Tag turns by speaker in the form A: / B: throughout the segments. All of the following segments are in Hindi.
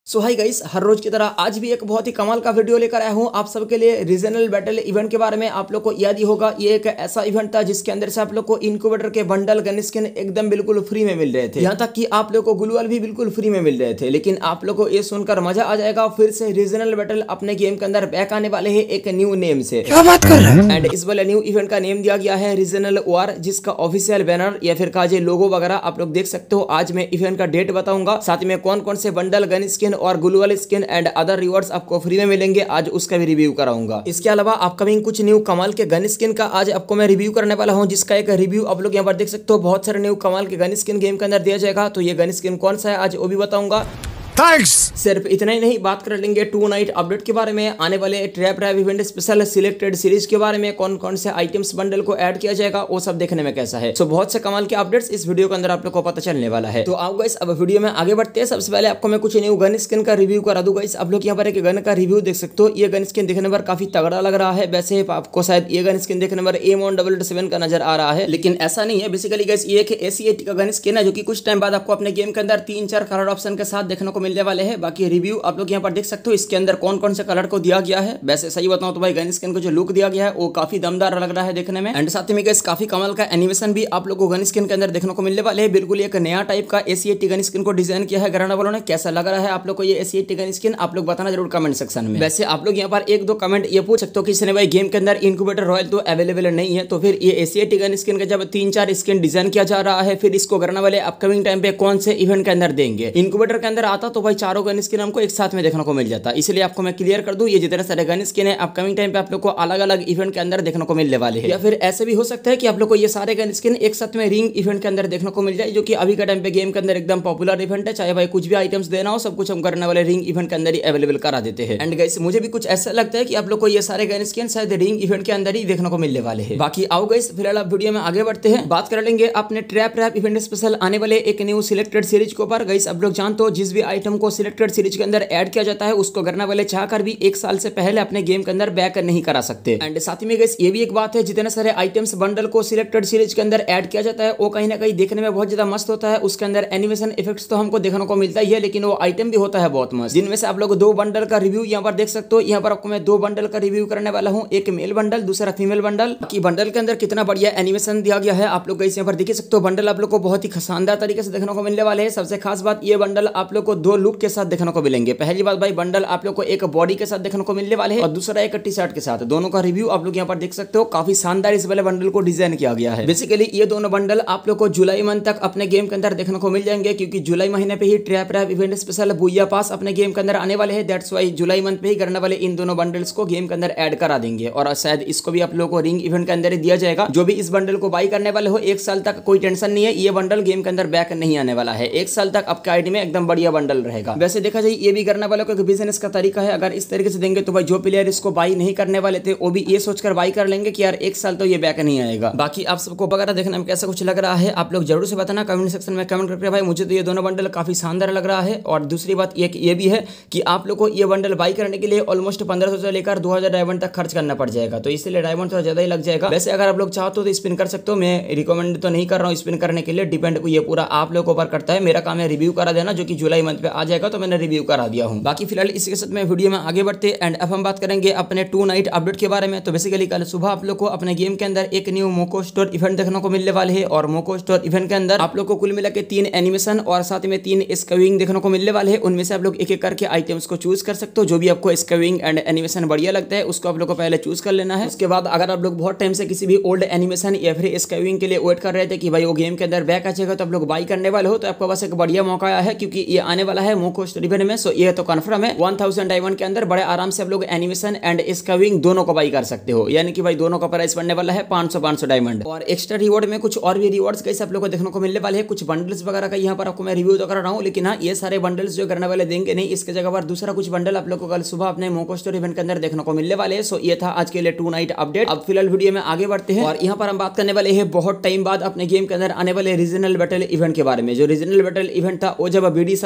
A: सो हाई गाइस, हर रोज की तरह आज भी एक बहुत ही कमाल का वीडियो लेकर आया हूं आप सबके लिए रीजनल बैटल इवेंट के बारे में। आप लोग को याद ही होगा, ये एक ऐसा इवेंट था जिसके अंदर से आप लोग को इनक्यूबेटर के बंडल गन स्किन एकदम बिल्कुल फ्री में मिल रहे थे। यहां तक कि आप लोग को ग्लूअल भी बिल्कुल फ्री में मिल रहे थे। लेकिन आप लोग को ये सुनकर मजा आ जाएगा, फिर से रीजनल बैटल अपने गेम के अंदर बैक आने वाले है एक न्यू नेम से।
B: क्या बात कर रहे हैं?
A: एंड इस वाले न्यू इवेंट का नेम दिया गया है रीजनल वॉर, जिसका ऑफिशियल बैनर या फिर काजे लोगो वगैरह आप लोग देख सकते हो। आज मैं इवेंट का डेट बताऊंगा, साथ में कौन कौन से बंडल गन स्किन और ग्लूअल स्किन एंड अदर रिवॉर्ड्स आपको फ्री में मिलेंगे, आज उसका भी रिव्यू कराऊंगा। इसके अलावा अपकमिंग कुछ न्यू कमाल के गन स्किन का आज आपको मैं रिव्यू करने वाला हूं, जिसका एक रिव्यू आप लोग यहां पर देख सकते हो। बहुत सारे न्यू कमाल के गन स्किन गेम के अंदर दिया जाएगा, तो ये गन स्किन कौन सा है आज वो भी बताऊंगा।
B: थैंक्स।
A: सिर्फ इतना ही नहीं, बात कर लेंगे 2 नाइट अपडेट के बारे में, आने वाले trap rap event special selected series के बारे में, कौन कौन से आइटम्स बंडल को ऐड किया जाएगा वो सब देखने में कैसा है। सो बहुत से कमाल के अपडेट्स इस वीडियो के अंदर आप लोग को पता चलने वाला है। तो आओ गाइस, अब वीडियो में आगे बढ़ते हैं। सबसे पहले आपको मैं कुछ न्यू गन स्किन का रिव्यू करा दूं। गाइस आप लोग यहाँ पर एक गन का रिव्यू देख सकते हो। ये गन स्किन देखने पर काफी तगड़ा लग रहा है। वैसे आपको शायद ये गन स्किन देखने पर M177 का नजर आ रहा है, लेकिन ऐसा नहीं है। बेसिकली गाइस ये एक AC-80 का गन स्किन है, जो कि कुछ टाइम बाद आपको अपने गेम के अंदर 3-4 कलर ऑप्शन के साथ देखने को मिलने वाले हैं। बाकी रिव्यू आप लोग यहाँ पर देख सकते हो, इसके अंदर कौन कौन से कलर को दिया गया है। वैसे सही बताऊं तो भाई गन स्किन को जो लुक दिया गया है वो काफी दमदार लग रहा है देखने में। एंड साथ में गाइस काफी कमाल का एनिमेशन भी आप लोग को गन स्किन के अंदर देखने को मिलने वाले हैं। बिल्कुल एक नया टाइप का AC-80 गन स्किन को डिजाइन किया है घराना वालों ने। कैसा लग रहा है आप लोग को ये AC-80 गन स्किन, आप लोग बताना जरूर कमेंट सेक्शन में। वैसे आप लोग यहाँ पर 1-2 कमेंट ये पूछ सकते हो कि इसने भाई गेम के अंदर इनक्यूबेटर रॉयल तो अवेलेबल नहीं है, तो फिर ये AC-80 गन स्किन का जब 3-4 स्किन डिजाइन किया जा रहा है, फिर इसको करने वाले अपकमिंग टाइम पे कौन से इवेंट के अंदर देंगे। इनक्यूबेटर के अंदर आता तो भाई चारों गन स्किन हमको एक साथ में देखने को मिल जाता, इसलिए आपको मैं क्लियर कर दूं, ये जितने सारे गन स्किन है अपकमिंग टाइम पे आप लोग को अलग अलग इवेंट के अंदर देखने को मिलने वाले हैं। या फिर ऐसे भी हो सकता है कि आप लोग को ये सारे गन स्किन एक साथ में रिंग इवेंट के अंदर देखने को मिल जाए, जो कि अभी का टाइम पे गेम के अंदर एकदम पॉपुलर इवेंट है। चाहे भाई कुछ भी आइटम्स देना हो, सब कुछ हम करने वाले रिंग इवेंट के अंदर ही अवेलेबल करा देते हैं। एंड गाइस मुझे भी कुछ ऐसा लगता है कि आप लोग को ये सारे गन स्किन शायद रिंग इवेंट के अंदर ही देखने को मिलने वाले हैं। बाकी आओ गाइस फिलहाल आप वीडियो में आगे बढ़ते हैं, बात कर लेंगे अपने ट्रैप रैप इवेंट स्पेशल आने वाले एक न्यू सिलेक्टेड सीरीज के ऊपर। गाइस आप लोग जानते हो, जिस भी आइटम को सिलेक्टेड सीरीज के अंदर ऐड किया जाता है, उसको करने वाले चाहकर भी 1 साल से पहले अपने गेम के अंदर बैक नहीं करा सकते। एंड साथ में गाइस ये भी एक बात है, जितने सारे आइटम्स बंडल को सिलेक्टेड सीरीज के अंदर ऐड किया जाता है वो कहीं ना कहीं देखने में बहुत ज्यादा मस्त होता है। उसके अंदर एनिमेशन इफेक्ट्स तो हमको देखने को मिलता ही है, लेकिन वो आइटम भी होता है बहुत मस्त, जिनमें से आप लोग 2 बंडल का रिव्यू यहाँ पर देख सकते हो। यहाँ पर आपको मैं 2 बंडल का रिव्यू करने वाला हूँ, एक मेल बंडल, दूसरा फीमेल बंडल। कि बंडल के अंदर कितना बढ़िया एनिमेशन दिया गया है आप लोग गाइस यहाँ पर देख सकते हो। बंडल आप लोग को बहुत ही शानदार तरीके से देखने को मिलने वाले हैं। सबसे खास बात, ये बंडल आप लोग को 2 लुक के साथ देखने को मिलेंगे। पहली बात भाई, बंडल आप लोग को एक बॉडी के साथ देखने को मिलने वाले हैं और दूसरा एक टी-शर्ट के साथ। दोनों का रिव्यू आप लोग यहाँ पर देख सकते हो। काफी शानदार इस वाले बंडल को डिजाइन किया गया है। बेसिकली ये दोनों बंडल आप लोग को जुलाई मंथ तक अपने गेम के अंदर देखने को मिल जाएंगे, क्योंकि जुलाई महीने पे ही trap rap event special booyah pass अपने गेम के अंदर आने वाले हैं। दैट्स वाई जुलाई मंथ पे ही करने वाले इन दोनों बंडल्स को गेम के अंदर ऐड करा देंगे, और शायद इसको भी आप लोगों को रिंग इवेंट के अंदर ही दिया जाएगा। जो भी इस बंडल को बाई करने वाले हो, 1 साल तक कोई टेंशन नहीं है, ये बंडल गेम के अंदर बैक नहीं आने वाला है। 1 साल तक आपके आईडी में एकदम बढ़िया बंडल रहेगा। वैसे देखा जाए ये भी करने वालों का बिजनेस का तरीका है। अगर इस तरीके से देंगे तो भाई जो प्लेयर इसको बाई नहीं करने वाले थे वो भी ये सोचकर बाई कर लेंगे कि यार 1 साल तो ये बैक नहीं आएगा। बाकी आप सबको वगैरह देखने में कैसा कुछ लग रहा है आप लोग जरूर से बताना कमेंट सेक्शन में कमेंट करके। भाई मुझे तो ये दोनों बंडल काफी शानदार लग रहा है। और दूसरी बात ये भी है कि आप लोग को ये बंडल बाई करने के लिए ऑलमोस्ट 1500 से लेकर 2000 डायमंड तक खर्च करना पड़ जाएगा, तो इसलिए डायमंड थोड़ा ज्यादा ही लग जाएगा। वैसे अगर आप लोग चाहते हो तो स्पिन कर सकते हो, मैं रिकमेंड तो नहीं कर रहा हूँ स्पिन करने के लिए, डिपेंड ये पूरा आप लोग के ऊपर करता है। मेरा काम है रिव्यू करा देना, जो कि जुलाई मंथ पे आ जाएगा, तो मैंने रिव्यू करा दिया हूँ। बाकी फिलहाल इसी के साथ में वीडियो में आगे बढ़ते एंड अब हम बात करेंगे अपने 2 नाइट अपडेट के बारे में। तो बेसिकली कल सुबह आप लोग को अपने गेम के अंदर एक न्यू मोको स्टोर इवेंट देखने को मिलने वाले हैं, और मोको स्टोर इवेंट के अंदर आप लोग को कुल मिला के 3 एनिमेशन और साथ में 3 स्कैविंग देखने को मिलने वाले हैं। उनमें से आप लोग एक एक करके आइटम्स को चूज कर सकते हो। जो भी आपको स्कैविंग एंड एनिमेशन बढ़िया लगता है उसको आप लोग को पहले चूज कर लेना है। उसके बाद अगर आप लोग बहुत टाइम से किसी भी ओल्ड एनिमेशन या फिर स्कैविंग के लिए वेट कर रहे थे कि भाई वो गेम के अंदर बैक आ जाएगा, तो आप लोग बाई करने वाले हो, तो आपको बस एक बढ़िया मौका आया है, क्योंकि ये आने वाला है मोको स्टोर इवेंट में। सो ये तो कंफर्म है 1000 डायमंड के अंदर बड़े आराम से आप लोग एनिमेशन एंड स्कैविंग दोनों को बाई कर सकते हो। यानी कि भाई दोनों का प्राइस पड़ने वाला है 500 डायमंड। और एक्स्ट्रा रिवॉर्ड में कुछ और भी रिवॉर्ड्स कैसे आप लोग को देखने को मिलने वाले हैं। कुछ बंडल्स वगैरह का यहाँ पर आपको मैं रिव्यू तो कर रहा हूँ, लेकिन हाँ ये सारे बंडल्स जो करने वाले देंगे नहीं, इसके जगह पर दूसरा कुछ बंडल आप लोग को कल सुबह अपने मोको स्टोर इवेंट के अंदर देखने को मिलने वाले हैं। सो ये था आज के लिए 2 नाइट अपडेट। अब फिलहाल वीडियो में आगे बढ़ते हैं और यहाँ पर हम बात करने वाले हैं बहुत टाइम बाद अपने गेम के अंदर आने वाले रीजनल बैटल इवेंट के बारे में। जो रीजनल बैटल इवेंट था वो जब BD सर्वर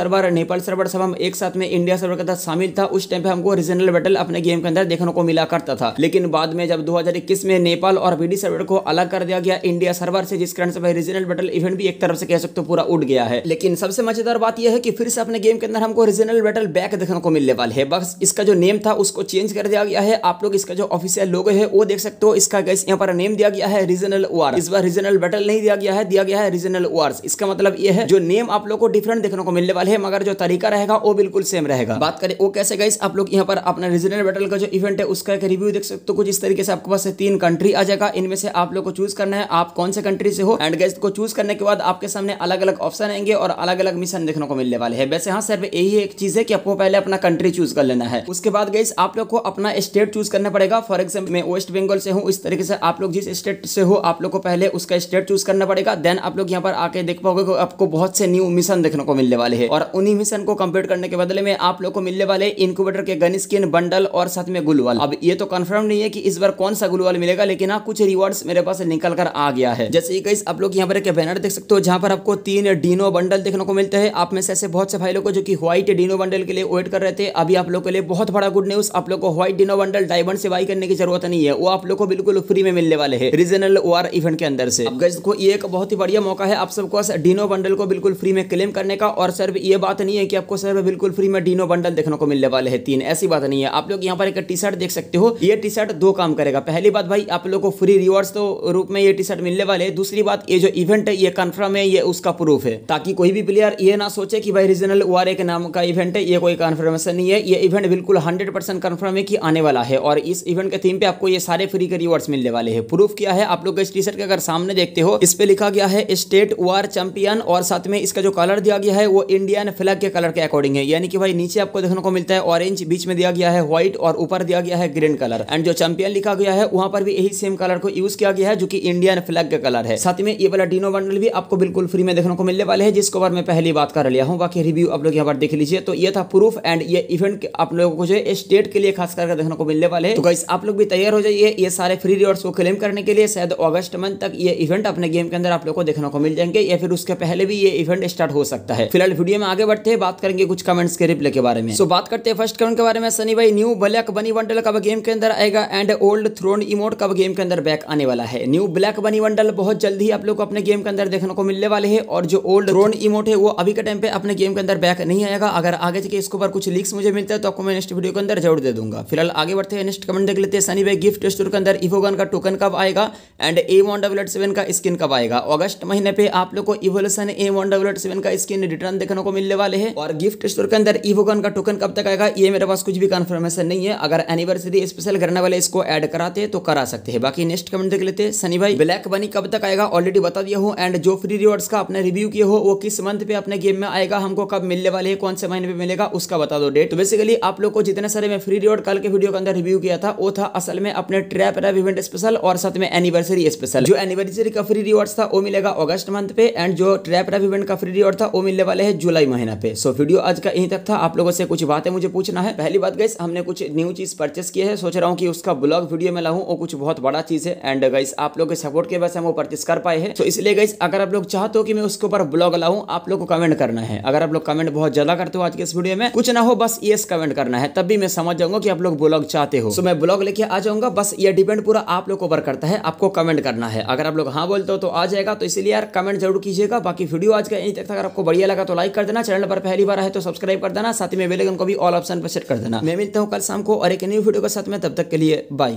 A: नेपाल सर्वर सब हम एक साथ में इंडिया सर्वर के साथ शामिल था, उस टाइम पे हमको रीजनल बैटल अपने गेम के अंदर देखने को मिला करता था। लेकिन बाद में जब 2021 में नेपाल और बीडी सर्वर को अलग कर दिया गया इंडिया सर्वर से, जिस कारण से भाई रीजनल बैटल इवेंट भी एक तरफ से कह सकते हो पूरा उड़ गया है। लेकिन सबसे मजेदार बात यह है कि फिर से अपने गेम के अंदर हमको रीजनल बैटल बैक देखने को मिलने वाले है। बस इसका जो नेम था उसको चेंज कर दिया गया है। आप लोग इसका जो ऑफिशियल लोगो है वो देख सकते हो। इसका गाइस यहाँ पर नेम दिया गया है रीजनल वार। इस बार रीजनल बैटल नहीं दिया गया है रीजनल वार्स। इसका मतलब यह है जो नेम आप लोग को डिफरेंट देखने को मिलने वाले है, मगर जो तरीका रहेगा वो बिल्कुल सेम रहेगा। बात करें वो कैसे गाइस, आप लोग यहाँ पर अपना रीजनल बैटल का जो इवेंट है उसका एक रिव्यू देख सकते हो। कुछ इस तरीके से आपके पास 3 कंट्री आ जाएगा, इनमें से आप लोग को चूज करना है आप कौन से कंट्री से हो। एंड गाइस को चूज करने के बाद आपके सामने अलग अलग ऑप्शन आएंगे और अलग अलग मिशन देखने को मिलने वाले हैं। वैसे हाँ सिर्फ यही एक चीज है कि आपको पहले अपना कंट्री चूज कर लेना है। उसके बाद गाइस आप लोग को अपना स्टेट चूज करना पड़ेगा। फॉर एग्जाम्पल मैं वेस्ट बंगाल से हूँ, इस तरीके से आप लोग जिस स्टेट से हो आप लोग को पहले उसका स्टेट चूज करना पड़ेगा। देन आप लोग यहाँ पर आके देख पाओगे कि आपको बहुत से न्यू मिशन देखने को मिलने वाले हैं और उन्हीं मिशन को कंप्लीट करने के बदले में आप लोग को मिलने वाले इनक्यूबेटर के गन स्किन बंडल और साथ में गुलवाल। अब ये तो कंफर्म नहीं है कि इस बार कौन सा गुलवाल मिलेगा, लेकिन हाँ कुछ रिवॉर्ड्स मेरे पास निकल कर आ गया है। जैसे गाइस आप लोग यहाँ पर एक बैनर देख सकते हो जहां पर आपको 3 डीनो बंडल देखने को मिलते हैं। आप में से ऐसे बहुत से भाई लोग जो कि व्हाइट डीनो बंडल के लिए वेट कर रहे थे, अभी आप लोग के लिए बहुत बड़ा गुड न्यूज, आप लोग को व्हाइट डीनो बंडल डायमंड से बाई करने की जरूरत नहीं है, वो आप लोग को बिल्कुल फ्री में मिलने वाले हैं रीजनल वार इवेंट के अंदर से। अब गाइस को ये एक बहुत ही बढ़िया मौका है आप सबको डीनो बंडल को बिल्कुल फ्री में क्लेम करने का। और सिर्फ ये बात नहीं है कि आपको सिर्फ बिल्कुल फ्री में डीनो बंडल देखने को मिलने वाले हैं 3, ऐसी बात नहीं है। आप लोग यहाँ पर एक टी शर्ट देख सकते हो, ये टी शर्ट 2 काम करेगा। पहली बात भाई आप लोग को फ्री रिवॉर्ड्स तो रूप में ये टी शर्ट मिलने वाले हैं। दूसरी बात ये जो इवेंट है ये कंफर्म है, ये उसका प्रूफ है, ताकि कोई भी प्लेयर ये ना सोचे कि भाई रीजनल वार एक नाम का इवेंट है, ये कोई कंफर्मेशन नहीं है। ये इवेंट बिल्कुल 100% कंफर्म है कि आने वाला है और इस इवेंट के थीम पे आपको ये सारे फ्री के रिवॉर्ड्स मिलने वाले हैं। प्रूफ क्या है आप लोग इस टी शर्ट के अगर सामने देखते हो, इस पे लिखा गया है स्टेट वार चैंपियन और साथ में इसका जो कलर दिया गया है वो इंडियन फ्लैग के कलर के अकॉर्डिंग है। यानी कि भाई नीचे आपको देखने को मिलता है ऑरेंज, बीच में दिया गया है व्हाइट और ऊपर दिया गया है ग्रीन कलर। एंड जो चैंपियन लिखा गया है वहां पर भी यही सेम कलर को यूज किया गया है जो कि इंडियन फ्लैग का कलर है। साथ में ये वाला डीनो बंडल भी आपको बिल्कुल फ्री में देखने को मिलने वाले हैं, जिसको बार मैं पहली बात कर लिया हूं। बाकी रिव्यू आप लोग यहाँ पर देख लीजिए। तो ये था प्रूफ एंड ये इवेंट आप लोगों को जो स्टेट के लिए खास करके देखने को मिलने वाले हैं। तो गाइस आप लोग भी तैयार हो जाइए ये सारे फ्री रिवॉर्ड्स को क्लेम करने के लिए। शायद अगस्त मंथ तक ये इवेंट अपने गेम के अंदर आप लोग को देखने को मिल जाएंगे या फिर उसके पहले भी ये इवेंट स्टार्ट हो सकता है। फिलहाल वीडियो में आगे बढ़ते हैं, बात करेंगे कुछ कमेंट्स के रिप्लाई के बारे में। सो बात करते हैं फर्स्ट कमेंट के बारे में। सनी भाई न्यू ब्लैक बनी बंडल कब गेम के अंदर आएगा एंड ओल्ड थ्रोन इमोट कब गेम के अंदर बैक आने वाला है। न्यू ब्लैक बनी बंडल बहुत जल्दी आप लोग को अपने गेम के अंदर देखने को मिलने वाले हैं और जो ओल्ड थ्रोन इमोट है वो अभी के टाइम पे अपने गेम के अंदर बैक नहीं आएगा। अगर आगे चल के इसके ऊपर कुछ लीक्स मुझे मिलता है तो आपको मैं नेक्स्ट वीडियो के अंदर जरूर दे दूंगा। फिलहाल आगे बढ़ते हैं, नेक्स्ट कमेंट देख लेते हैं। सनी भाई गिफ्ट स्टोर के अंदर इवोगन का टोकन कब आएगा एंड A177 का स्किन कब आएगा। अगस्त महीने पे आप लोग को इवोल्यूशन A177 का स्किन रिटर्न देखने को मिलने वाले हैं और गिफ्ट स्टोर के अंदर इवोगन का टोकन कब तक आएगा ये मेरे पास कुछ भी कंफर्मेशन नहीं है। अगर एनिवर्सरी स्पेशल करने वाले इसको ऐड कराते तो करा सकते हैं। बाकी नेक्स्ट कमेंट देख लेते हैं। सनी भाई ब्लैक बनी कब तक आएगा ऑलरेडी बता दिया हूँ एंड जो फ्री रिवॉर्ड्स का आपने रिव्यू किया हो वो किस मंथ पे अपने गेम में आएगा, हमको कब मिलने वाले हैं, कौन से महीने पे मिलेगा उसका बता दो डेट। तो बेसिकली आप लोग को जितने सारे मैं फ्री रिवॉर्ड कल के वीडियो के अंदर रिव्यू किया था वो था असल में अपने ट्रैप रैप इवेंट स्पेशल और साथ में एनिवर्सरी स्पेशल। जो एनिवर्सरी का फ्री रिवॉर्ड्स था वो मिलेगा अगस्त मंथ पे एंड जो ट्रैप रैप इवेंट का फ्री रिवॉर्ड था वो मिलने वाले है जुलाई महीना पे। सो वीडियो आज का यहीं तक था। आप लोगों से कुछ बातें मुझे पूछना है। पहली बात गाइस हमने कुछ न्यू चीज परचेस किया है, सोच रहा हूँ कि उसका ब्लॉग वीडियो में लाऊं, वो कुछ बहुत बड़ा चीज है एंड गाइस आप लोग के सपोर्ट के वजह से हम वो परचेस कर पाए हैं। तो इसलिए गाइस अगर आप लोग चाहते हो कि मैं उसके ऊपर ब्लॉग लाऊं आप लोग को कमेंट करना है। अगर आप लोग कमेंट बहुत ज्यादा करते हो आज के इस वीडियो में, कुछ ना हो बस यस कमेंट करना है, तब भी मैं समझ जाऊंगा कि आप लोग ब्लॉग चाहते हो। सो मैं ब्लॉग लेके आ जाऊंगा। बस ये डिपेंड पूरा आप लोग को ऊपर करता है, आपको कमेंट करना है। अगर आप लोग हाँ बोलते हो तो आ जाएगा, तो इसलिए यार कमेंट जरूर कीजिएगा। बाकी वीडियो आज का यहीं तक था। अगर आपको बढ़िया लगा तो लाइक कर देना, चैनल पर पहली बार है तो सब्सक्राइब कर देना, साथ में बेल आइकन को भी ऑल ऑप्शन पर सेट कर देना। मैं मिलता हूँ कल शाम को और एक न्यू वीडियो के साथ में, तब तक के लिए बाय।